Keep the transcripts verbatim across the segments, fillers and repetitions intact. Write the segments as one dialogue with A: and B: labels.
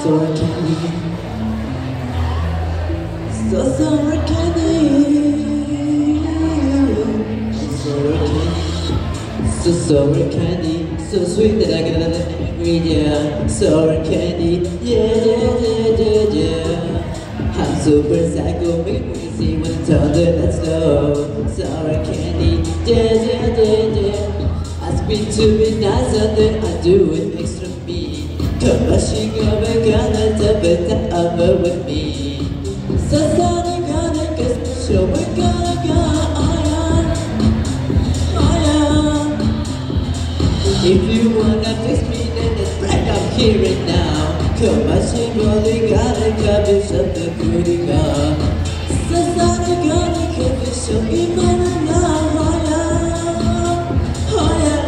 A: sour candy, so sour candy, sour candy, so sour candy, so sweet that I got an angry, yeah. Sour candy, yeah, yeah, yeah, yeah, yeah. I'm super psycho, make me see when it's thunder, let's go. Sour candy, yeah, yeah, yeah, yeah. Ask me to be nicer than I do it extra mean. Come on, she go back on the top of the over with me. So sorry, gonna get so we're gonna go, oh yeah, oh yeah. If you wanna fix me, then it's right up here and now. Come on, she only gotta cover something pretty good. So sorry, gonna get it so you better know, oh yeah, oh yeah.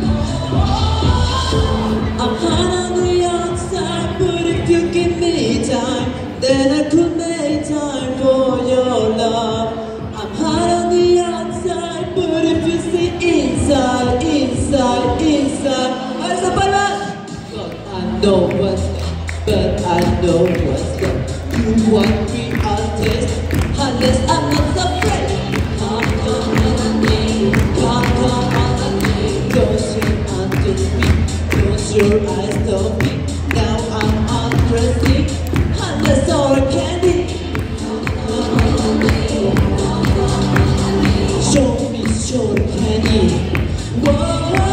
A: I'm hot on the outside, but if you give me time, then I could make time for your love. I'm hot on the outside, but if you see inside, inside, inside, where's the button? God, I know what's up, but I know what's up. You want me on taste, unless I'm not afraid. Come, come on the knee, come, come on the knee. Close your under me, close your eyes to me. Now I'm undressing, unless sour candy. Show me sour candy. Whoa,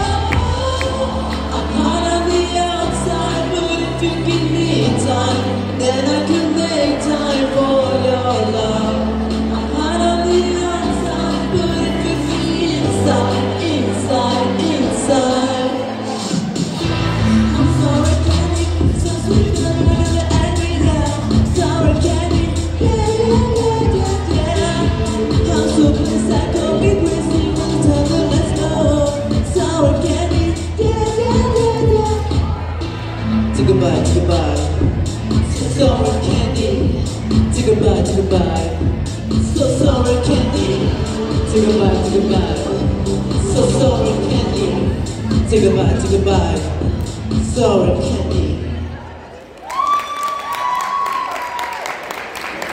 A: I'm hot on the outside, but if you give me time, then I can make time for your love. I'm hot on the outside, but if you feel inside, inside, inside. I'm sour candy, so sweet, but I'm gonna act me down. Sour candy, yeah, yeah, yeah, yeah, yeah. I'm super psycho, be crazy when it's time, let's go. Sour candy, yeah, yeah, yeah, yeah. Say goodbye, say goodbye. So sour candy. Say goodbye, say goodbye. So sour candy. Say goodbye, say goodbye. So sour candy. Say goodbye, say goodbye. Sour candy.